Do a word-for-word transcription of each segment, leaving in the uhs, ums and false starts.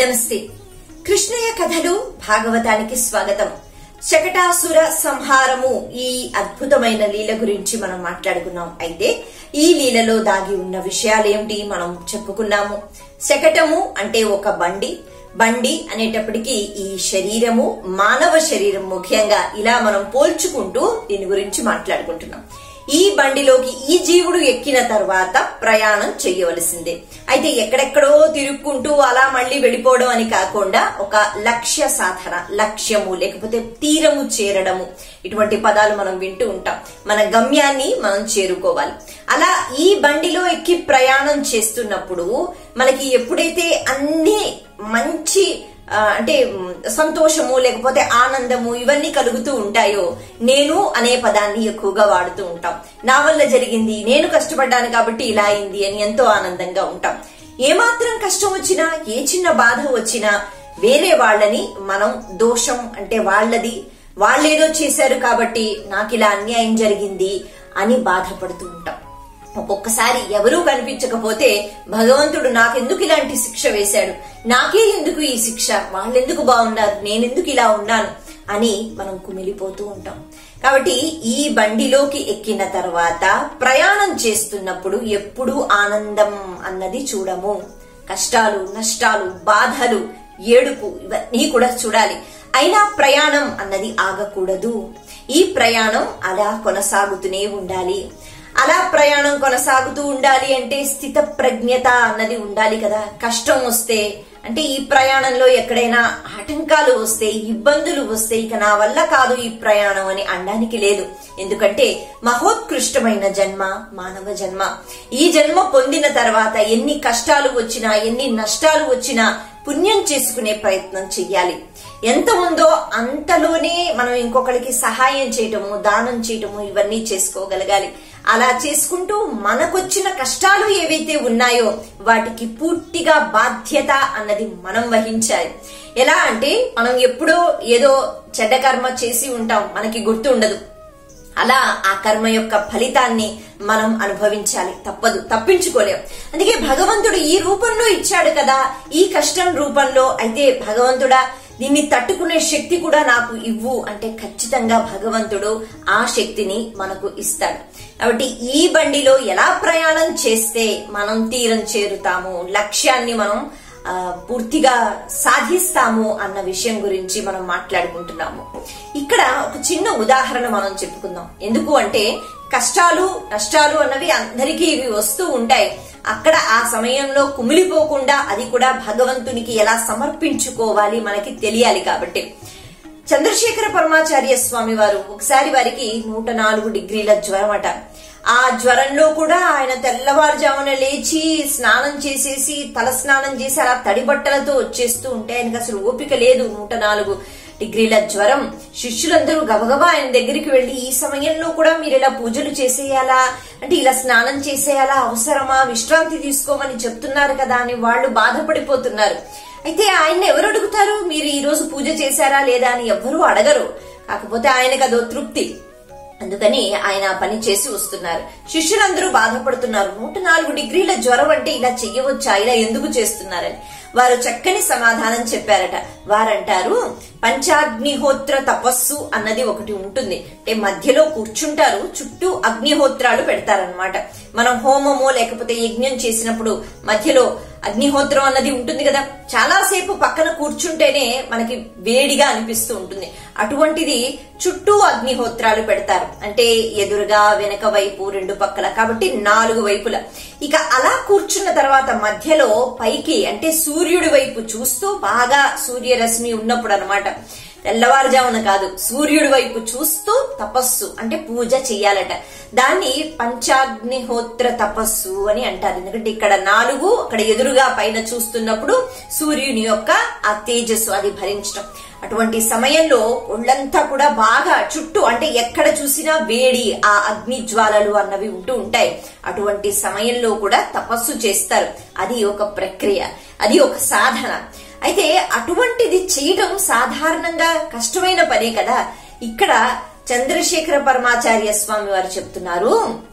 నమస్తే. కృష్ణయ్య కథలు భాగవతానికి స్వాగతం. శకటాసుర సంహారము ఈ అద్భుతమైన లీల గురించి మనం మాట్లాడుకున్నాం. అయితే ఈ లీలలో దాగి ఉన్న విషయాలేమిటి మనం చెప్పుకున్నాము. శకటము అంటే ఒక బండి. బండి అనేటప్పటికీ ఈ శరీరము మానవ శరీరం ముఖ్యంగా ఇలా మనం పోల్చుకుంటూ దీని గురించి మాట్లాడుకుంటున్నాం. ఈ బండిలోకి ఈ జీవుడు ఎక్కిన తర్వాత ప్రయాణం చెయ్యవలసిందే. అయితే ఎక్కడెక్కడో తిరుక్కుంటూ అలా మళ్లీ వెళ్ళిపోవడం అని కాకుండా ఒక లక్ష్య సాధన, లక్ష్యము లేకపోతే తీరము చేరడము, ఇటువంటి పదాలు మనం వింటూ ఉంటాం. మన గమ్యాన్ని మనం చేరుకోవాలి. అలా ఈ బండిలో ఎక్కి ప్రయాణం చేస్తున్నప్పుడు మనకి ఎప్పుడైతే అన్ని మంచి అంటే సంతోషము లేకపోతే ఆనందము ఇవన్నీ కలుగుతూ ఉంటాయో నేను అనే పదాన్ని ఎక్కువగా వాడుతూ ఉంటాం. నా వల్ల జరిగింది, నేను కష్టపడ్డాను కాబట్టి ఇలా అయింది అని ఎంతో ఆనందంగా ఉంటాం. ఏమాత్రం కష్టం వచ్చినా, ఏ చిన్న బాధ వచ్చినా వేరే వాళ్ళని మనం దోషం అంటే వాళ్ళది, వాళ్ళేదో చేశారు కాబట్టి నాకు ఇలా అన్యాయం జరిగింది అని బాధపడుతూ ఉంటాం. ఒక్కొక్కసారి ఎవరూ కనిపించకపోతే భగవంతుడు నాకెందుకు ఇలాంటి శిక్ష వేశాడు, నాకే ఎందుకు ఈ శిక్ష, వాళ్ళెందుకు బాగున్నారు, నేనెందుకు ఇలా ఉన్నాను అని మనం కుమిలిపోతూ ఉంటాం. కాబట్టి ఈ బండిలోకి ఎక్కిన తర్వాత ప్రయాణం చేస్తున్నప్పుడు ఎప్పుడూ ఆనందం అన్నది చూడము. కష్టాలు, నష్టాలు, బాధలు, ఏడుపు ఇవన్నీ కూడా చూడాలి. అయినా ప్రయాణం అన్నది ఆగకూడదు. ఈ ప్రయాణం అలా కొనసాగుతూనే ఉండాలి. అలా ప్రయాణం కొనసాగుతూ ఉండాలి అంటే స్థిత ప్రజ్ఞత అన్నది ఉండాలి కదా. కష్టం వస్తే అంటే ఈ ప్రయాణంలో ఎక్కడైనా ఆటంకాలు వస్తే, ఇబ్బందులు వస్తే ఇక నా వల్ల కాదు ఈ ప్రయాణం అని అనడానికి లేదు. ఎందుకంటే మహోత్కృష్టమైన జన్మ మానవ జన్మ. ఈ జన్మ పొందిన తర్వాత ఎన్ని కష్టాలు వచ్చినా, ఎన్ని నష్టాలు వచ్చినా పుణ్యం చేసుకునే ప్రయత్నం చెయ్యాలి. ఎంత ఉందో అంతలోనే మనం ఇంకొకరికి సహాయం చేయటము, దానం చేయటము ఇవన్నీ చేసుకోగలగాలి. అలా చేసుకుంటూ మనకొచ్చిన కష్టాలు ఏవైతే ఉన్నాయో వాటికి పూర్తిగా బాధ్యత అన్నది మనం వహించాలి. ఎలా అంటే మనం ఎప్పుడో ఏదో చెడ్డ కర్మ చేసి ఉంటాం, మనకి గుర్తు ఉండదు. అలా ఆ కర్మ యొక్క ఫలితాన్ని మనం అనుభవించాలి. తప్పదు, తప్పించుకోలేం. అందుకే భగవంతుడు ఈ రూపంలో ఇచ్చాడు కదా, ఈ కష్టం రూపంలో. అయితే భగవంతుడా దీన్ని తట్టుకునే శక్తి కూడా నాకు ఇవ్వు అంటే ఖచ్చితంగా భగవంతుడు ఆ శక్తిని మనకు ఇస్తాడు. కాబట్టి ఈ బండిలో ఎలా ప్రయాణం చేస్తే మనం తీరం చేరుతాము, లక్ష్యాన్ని మనం పూర్తిగా సాధిస్తాము అన్న విషయం గురించి మనం మాట్లాడుకుంటున్నాము. ఇక్కడ ఒక చిన్న ఉదాహరణ మనం చెప్పుకుందాం. ఎందుకు అంటే కష్టాలు నష్టాలు అన్నవి అందరికీ ఇవి వస్తూ ఉంటాయి. అక్కడ ఆ సమయంలో కుమిలిపోకుండా అది కూడా భగవంతునికి ఎలా సమర్పించుకోవాలి మనకి తెలియాలి. కాబట్టి చంద్రశేఖర పరమాచార్య స్వామి వారు ఒకసారి వారికి నూట నాలుగు డిగ్రీల జ్వరం అట. ఆ జ్వరంలో కూడా ఆయన తెల్లవారుజామున లేచి స్నానం చేసేసి తల స్నానం చేసి అలా తడి బట్టలతో వచ్చేస్తూ ఉంటే ఆయనకు అసలు ఓపిక లేదు. నూట నాలుగు డిగ్రీల జ్వరం. శిష్యులందరూ గబగబా ఆయన దగ్గరికి వెళ్లి ఈ సమయంలో కూడా మీరు ఇలా పూజలు చేసేయాలా అంటే ఇలా స్నానం చేసేయాలా, అవసరమా, విశ్రాంతి తీసుకోమని చెప్తున్నారు కదా అని వాళ్ళు బాధపడిపోతున్నారు. అయితే ఆయన ఎవరు అడుగుతారు, మీరు ఈ రోజు పూజ చేశారా లేదా అని ఎవ్వరూ అడగరు. కాకపోతే ఆయనకు అదో తృప్తి. అందుకని ఆయన పని చేసి వస్తున్నారు. శిష్యులందరూ బాధపడుతున్నారు. నూట నాలుగు డిగ్రీల జ్వరం అంటే ఇలా చెయ్యవచ్చా, ఇలా ఎందుకు చేస్తున్నారని. వారు చక్కని సమాధానం చెప్పారట. వారంటారు, పంచాగ్నిహోత్ర తపస్సు అన్నది ఒకటి ఉంటుంది. అంటే మధ్యలో కూర్చుంటారు, చుట్టూ అగ్నిహోత్రాలు పెడతారనమాట. మనం హోమమో లేకపోతే యజ్ఞం చేసినప్పుడు మధ్యలో అగ్నిహోత్రం అన్నది ఉంటుంది కదా, చాలాసేపు పక్కన కూర్చుంటేనే మనకి వేడిగా అనిపిస్తూ ఉంటుంది. అటువంటిది చుట్టూ అగ్నిహోత్రాలు పెడతారు. అంటే ఎదురుగా, వెనక వైపు, రెండు పక్కల, కాబట్టి నాలుగు వైపుల. ఇక అలా కూర్చున్న తర్వాత మధ్యలో పైకి అంటే సూర్యుడి వైపు చూస్తూ, బాగా సూర్యరశ్మి ఉన్నప్పుడు అనమాట, తెల్లవారుజామున కాదు, సూర్యుడి వైపు చూస్తూ తపస్సు అంటే పూజ చెయ్యాలట. దాన్ని పంచాగ్నిహోత్ర తపస్సు అని అంటారు. ఎందుకంటే ఇక్కడ నాలుగు, అక్కడ ఎదురుగా పైన చూస్తున్నప్పుడు సూర్యుని యొక్క ఆ తేజస్సు అది భరించడం. అటువంటి సమయంలో ఒళ్ళంతా కూడా బాగా చుట్టూ అంటే ఎక్కడ చూసినా వేడి, ఆ అగ్ని జ్వాలలు అన్నవి ఉంటూ ఉంటాయి. అటువంటి సమయంలో కూడా తపస్సు చేస్తారు. అది ఒక ప్రక్రియ, అది ఒక సాధన. అయితే అటువంటిది చేయడం సాధారణంగా కష్టమైన పనే కదా. ఇక్కడ చంద్రశేఖర పరమాచార్య స్వామి వారు చెప్తున్నారు,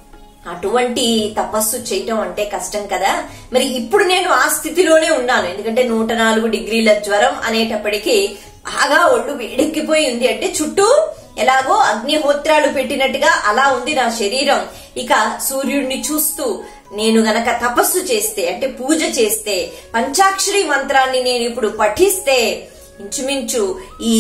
అటువంటి తపస్సు చేయటం అంటే కష్టం కదా. మరి ఇప్పుడు నేను ఆ స్థితిలోనే ఉన్నాను. ఎందుకంటే నూట నాలుగు డిగ్రీల జ్వరం అనేటప్పటికీ బాగా ఒళ్ళు వేడెక్కిపోయి ఉంది. అంటే చుట్టూ ఎలాగో అగ్నిహోత్రాలు పెట్టినట్టుగా అలా ఉంది నా శరీరం. ఇక సూర్యుడిని చూస్తూ నేను గనక తపస్సు చేస్తే, అంటే పూజ చేస్తే, పంచాక్షరి మంత్రాన్ని నేను ఇప్పుడు పఠిస్తే ఇంచుమించు ఈ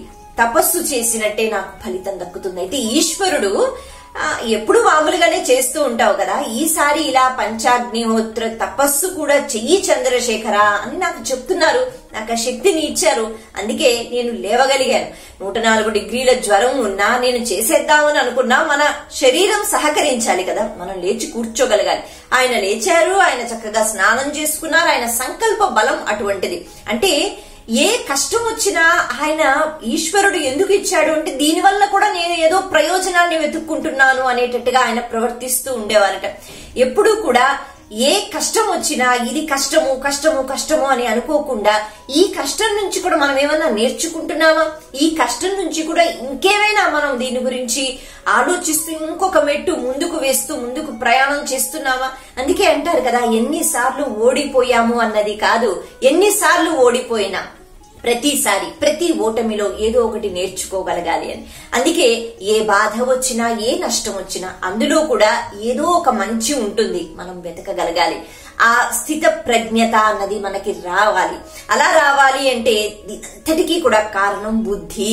తపస్సు చేసినట్టే నాకు ఫలితం దక్కుతుంది. అయితే ఈశ్వరుడు ఎప్పుడు మామూలుగానే చేస్తూ ఉంటావు కదా, ఈసారి ఇలా పంచాగ్నిహోత్ర తపస్సు కూడా చెయ్యి చంద్రశేఖర అని నాకు చెప్తున్నారు. నాకు ఆ శక్తిని ఇచ్చారు. అందుకే నేను లేవగలిగాను. నూట నాలుగు డిగ్రీల జ్వరం ఉన్నా నేను చేసేద్దామని అనుకున్నా మన శరీరం సహకరించాలి కదా, మనం లేచి కూర్చోగలగాలి. ఆయన లేచారు, ఆయన చక్కగా స్నానం చేసుకున్నారు. ఆయన సంకల్ప బలం అటువంటిది. అంటే ఏ కష్టం వచ్చినా ఆయన ఈశ్వరుడు ఎందుకు ఇచ్చాడు అంటే దీనివల్ల కూడా నేను ఏదో ప్రయోజనాన్ని వెతుక్కుంటున్నాను అనేటట్టుగా ఆయన ప్రవర్తిస్తూ ఉండేవారట. ఎప్పుడూ కూడా ఏ కష్టం వచ్చినా ఇది కష్టము కష్టము కష్టము అని అనుకోకుండా ఈ కష్టం నుంచి కూడా మనం ఏమన్నా నేర్చుకుంటున్నామా, ఈ కష్టం నుంచి కూడా ఇంకేమైనా మనం దీని గురించి ఆలోచిస్తూ ఇంకొక మెట్టు ముందుకు వేస్తూ ముందుకు ప్రయాణం చేస్తున్నామా. అందుకే అంటారు కదా, ఎన్నిసార్లు ఓడిపోయాము అన్నది కాదు, ఎన్నిసార్లు ఓడిపోయినా ప్రతిసారి ప్రతి ఓటమిలో ఏదో ఒకటి నేర్చుకోగలగాలి అని. అందుకే ఏ బాధ వచ్చినా ఏ నష్టం వచ్చినా అందులో కూడా ఏదో ఒక మంచి ఉంటుంది, మనం వెతకగలగాలి. ఆ స్థిత ప్రజ్ఞత అన్నది మనకి రావాలి. అలా రావాలి అంటే అంతటికీ కూడా కారణం బుద్ధి.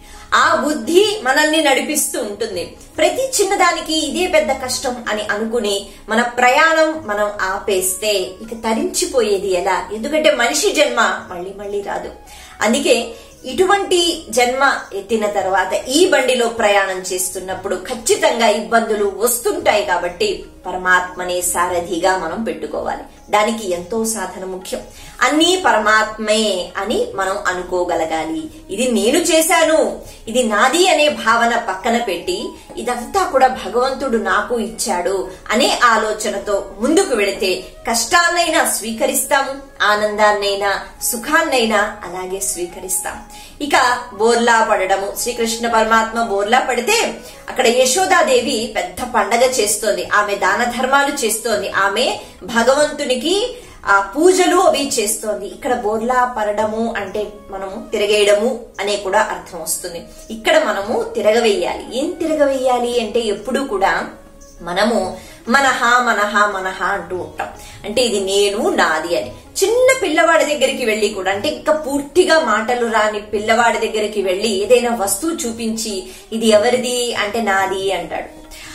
ఆ బుద్ధి మనల్ని నడిపిస్తూ ఉంటుంది. ప్రతి చిన్నదానికి ఇదే పెద్ద కష్టం అని అనుకుని మన ప్రయాణం మనం ఆపేస్తే ఇక తరించిపోయేది ఎలా? ఎందుకంటే మనిషి జన్మ మళ్ళీ మళ్ళీ రాదు. అందుకే ఇటువంటి జన్మ ఎత్తిన తర్వాత ఈ బండిలో ప్రయాణం చేస్తున్నప్పుడు ఖచ్చితంగా ఇబ్బందులు వస్తుంటాయి. కాబట్టి పరమాత్మనే సారథిగా మనం పెట్టుకోవాలి. దానికి ఎంతో సాధన ముఖ్యం. అన్నీ పరమాత్మే అని మనం అనుకోగలగాలి. ఇది నేను చేశాను, ఇది నాది అనే భావన పక్కన పెట్టి ఇదంతా కూడా భగవంతుడు నాకు ఇచ్చాడు అనే ఆలోచనతో ముందుకు వెళితే కష్టాన్నైనా స్వీకరిస్తాము, ఆనందాన్నైనా సుఖాన్నైనా అలాగే స్వీకరిస్తాం. ఇక బోర్లా పడడము, శ్రీకృష్ణ పరమాత్మ బోర్లా పడితే అక్కడ యశోదాదేవి పెద్ద పండగ చేస్తోంది. ఆమె దాన ధర్మాలు చేస్తోంది. ఆమె భగవంతునికి ఆ పూజలు అవి చేస్తోంది. ఇక్కడ బోర్లా పడడము అంటే మనము తిరగేయడము అనే కూడా అర్థం వస్తుంది. ఇక్కడ మనము తిరగవేయాలి. ఏం తిరగవేయాలి అంటే ఎప్పుడు కూడా మనము మనహ మనహ మనహ అంటూ ఉంటాం. అంటే ఇది నేను నాది అని. చిన్న పిల్లవాడి దగ్గరికి వెళ్లి కూడా, అంటే ఇంకా పూర్తిగా మాటలు రాని పిల్లవాడి దగ్గరికి వెళ్లి ఏదైనా వస్తువు చూపించి ఇది ఎవరిది అంటే నాది అంటాడు.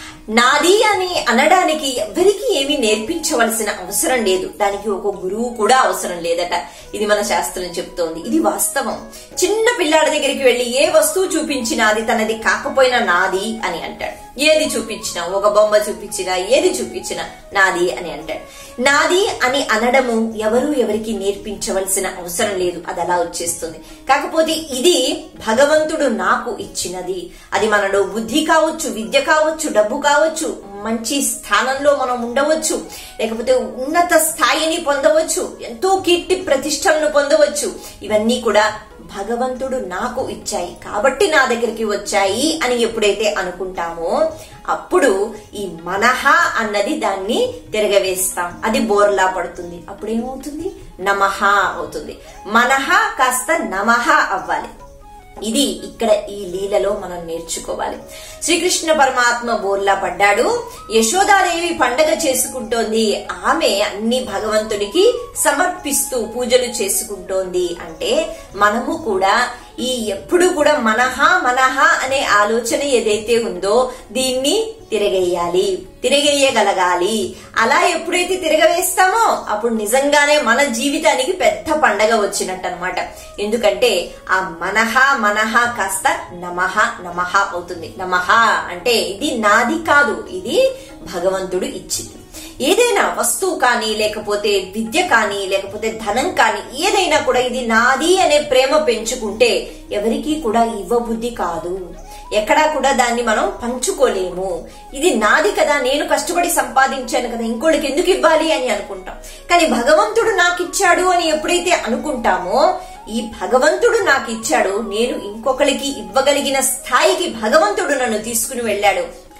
నాది అని అనడానికి ఎవరికి ఏమీ నేర్పించవలసిన అవసరం లేదు. దానికి ఒక గురువు కూడా అవసరం లేదట. ఇది మన శాస్త్రం చెప్తోంది. ఇది వాస్తవం. చిన్న పిల్లాడి దగ్గరికి వెళ్లి ఏ వస్తువు చూపించినా అది తనది కాకపోయినా నాది అని అంటాడు. ఏది చూపించినా, ఒక బొమ్మ చూపించినా, ఏది చూపించినా నాది అని అంటాడు. నాది అని అనడము ఎవరు ఎవరికి నేర్పించవలసిన అవసరం లేదు. అది అలా వచ్చేస్తుంది. కాకపోతే ఇది భగవంతుడు నాకు ఇచ్చినది. అది మనలో బుద్ధి కావచ్చు, విద్య కావచ్చు, డబ్బు కావచ్చు, మంచి స్థానంలో మనం ఉండవచ్చు, లేకపోతే ఉన్నత స్థాయిని పొందవచ్చు, ఎంతో కీర్తి ప్రతిష్టలను పొందవచ్చు. ఇవన్నీ కూడా భగవంతుడు నాకు ఇచ్చాయి కాబట్టి నా దగ్గరికి వచ్చాయి అని ఎప్పుడైతే అనుకుంటామో అప్పుడు ఈ మనహ అన్నది దాన్ని తిరగవేస్తాం. అది బోర్లా పడుతుంది. అప్పుడేమవుతుంది? నమః అవుతుంది. మనహ కాస్త నమః అవ్వాలి. ఇది ఇక్కడ ఈ లీలలో మనం నేర్చుకోవాలి. శ్రీకృష్ణ పరమాత్మ బోర్లా పడ్డాడు. యశోదాదేవి పండగ చేసుకుంటోంది. ఆమె అన్ని భగవంతుడికి సమర్పిస్తూ పూజలు చేసుకుంటోంది. అంటే మనము కూడా ఈ ఎప్పుడు కూడా మనహ మనహ అనే ఆలోచన ఏదైతే ఉందో దీన్ని తిరగేయాలి, తిరగేయగలగాలి. అలా ఎప్పుడైతే తిరగవేస్తామో అప్పుడు నిజంగానే మన జీవితానికి పెద్ద పండగ వచ్చినట్టు అనమాట. ఎందుకంటే ఆ మనహ మనహ కాస్త నమః నమః అవుతుంది. నమః అంటే ఇది నాది కాదు, ఇది భగవంతుడు ఇచ్చింది. ఏదైనా వస్తువు కానీ, లేకపోతే విద్య కానీ, లేకపోతే ధనం కానీ, ఏదైనా కూడా ఇది నాది అనే ప్రేమ పెంచుకుంటే ఎవరికీ కూడా ఇవ్వబుద్ధి కాదు. ఎక్కడా కూడా దాన్ని మనం పంచుకోలేము. ఇది నాది కదా, నేను కష్టపడి సంపాదించాను కదా, ఇంకోళ్ళకి ఎందుకు ఇవ్వాలి అని అనుకుంటాం. కానీ భగవంతుడు నాకు ఇచ్చాడు అని ఎప్పుడైతే అనుకుంటామో ఈ భగవంతుడు నాకు ఇచ్చాడు, నేను ఇంకొకరికి ఇవ్వగలిగిన స్థాయికి భగవంతుడు నన్ను తీసుకుని వెళ్ళాడు.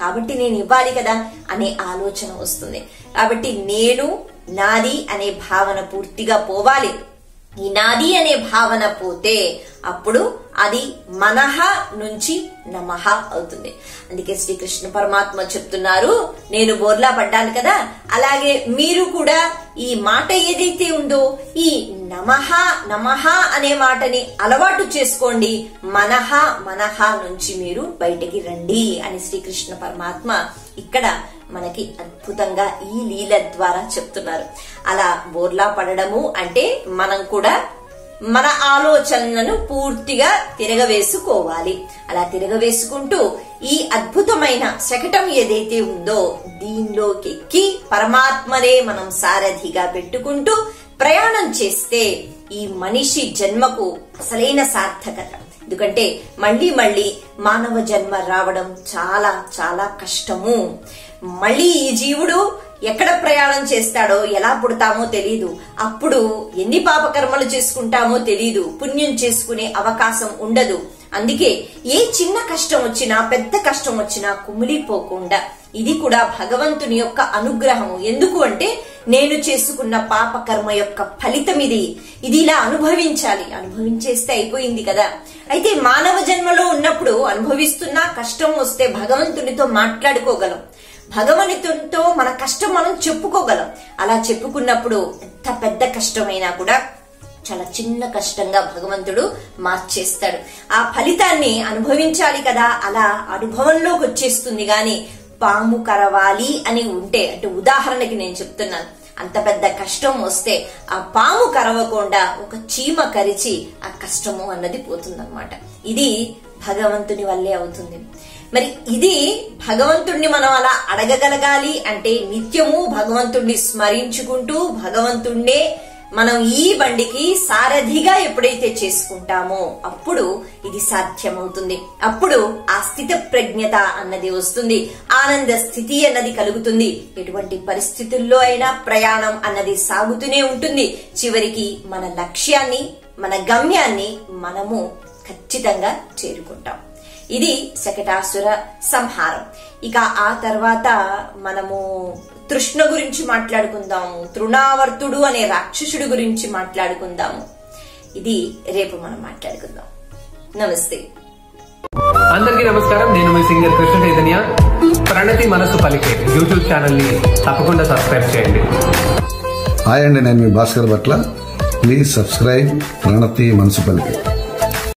కాబట్టి నేను ఇవ్వాలి కదా అనే ఆలోచన వస్తుంది. కాబట్టి నేను నాది అనే భావన పూర్తిగా పోవాలి. ఈ నాది అనే భావన పోతే అప్పుడు అది మనహ నుంచి నమః అవుతుంది. అందుకే శ్రీకృష్ణ పరమాత్మ చెప్తున్నారు, నేను బోర్లా పడ్డాను కదా, అలాగే మీరు కూడా ఈ మాట ఏదైతే ఉందో ఈ నమః నమః అనే మాటని అలవాటు చేసుకోండి. మనహ మనహ నుంచి మీరు బయటికి రండి అని శ్రీకృష్ణ పరమాత్మ ఇక్కడ మనకి అద్భుతంగా ఈ లీల ద్వారా చెప్తున్నారు. అలా బోర్లా పడడము అంటే మనం కూడా మన ఆలోచనలను పూర్తిగా తిరగవేసుకోవాలి. అలా తిరగవేసుకుంటూ ఈ అద్భుతమైన శకటం ఏదైతే ఉందో దీనిలోకి ఎక్కి పరమాత్మనే మనం సారథిగా పెట్టుకుంటూ ప్రయాణం చేస్తే ఈ మనిషి జన్మకు అసలైన సార్థకత. ఎందుకంటే మళ్లీ మళ్లీ మానవ జన్మ రావడం చాలా చాలా కష్టము. మళ్లీ ఈ జీవుడు ఎక్కడ ప్రయాణం చేస్తాడో, ఎలా పుడతామో తెలీదు. అప్పుడు ఎన్ని పాపకర్మలు చేసుకుంటామో తెలీదు. పుణ్యం చేసుకునే అవకాశం ఉండదు. అందుకే ఏ చిన్న కష్టం వచ్చినా పెద్ద కష్టం వచ్చినా కుమిలిపోకుండా ఇది కూడా భగవంతుని యొక్క అనుగ్రహము. ఎందుకు అంటే నేను చేసుకున్న పాపకర్మ యొక్క ఫలితం ఇది. ఇది ఇలా అనుభవించాలి. అనుభవించేస్తే అయిపోయింది కదా. అయితే మానవ జన్మలో ఉన్నప్పుడు అనుభవిస్తున్నా కష్టం వస్తే భగవంతునితో మాట్లాడుకోగలం. భగవంతునితో మన కష్టం మనం చెప్పుకోగలం. అలా చెప్పుకున్నప్పుడు ఎంత పెద్ద కష్టమైనా కూడా చాలా చిన్న కష్టంగా భగవంతుడు మార్చేస్తాడు. ఆ ఫలితాన్ని అనుభవించాలి కదా, అలా అనుభవంలోకి వచ్చేస్తుంది. గాని పాము కరవాలి అని ఉంటే, అంటే ఉదాహరణకి నేను చెప్తున్నాను, అంత పెద్ద కష్టం వస్తే ఆ పాము కరవకుండా ఒక చీమ కరిచి ఆ కష్టము అన్నది పోతుందన్నమాట. ఇది భగవంతుని వల్లే అవుతుంది. మరి ఇది భగవంతుణ్ణి మనం అలా అడగగలగాలి అంటే నిత్యము భగవంతుణ్ణి స్మరించుకుంటూ భగవంతుణ్ణే మనం ఈ బండికి సారథిగా ఎప్పుడైతే చేసుకుంటామో అప్పుడు ఇది సాధ్యమవుతుంది. అప్పుడు ఆ స్థిత ప్రజ్ఞత అన్నది వస్తుంది. ఆనంద స్థితి అన్నది కలుగుతుంది. ఎటువంటి పరిస్థితుల్లో అయినా ప్రయాణం అన్నది సాగుతూనే ఉంటుంది. చివరికి మన లక్ష్యాన్ని, మన గమ్యాన్ని మనము ఖచ్చితంగా చేరుకుంటాం. ఇది శకటాసుర సంహారం. ఇక ఆ తర్వాత మనము తృష్ణ గురించి మాట్లాడుకుందాము. తృణావర్తుడు అనే రాక్షసుడు గురించి మాట్లాడుకుందాము. ఇది రేపు మనం మాట్లాడుకుందాం. నమస్తే. అందరికీ నమస్కారం. నేను మీ సింగర్ కృష్ణ చైతన్య. ప్రణతి మనసు పలికే యూట్యూబ్ ఛానల్ ని తప్పకుండా సబ్స్క్రైబ్ చేయండి. హాయ్ అండి, నేను మీ భాస్కర్ భట్ల. ప్లీజ్ సబ్స్క్రైబ్ ప్రణతి మనసు పలికే.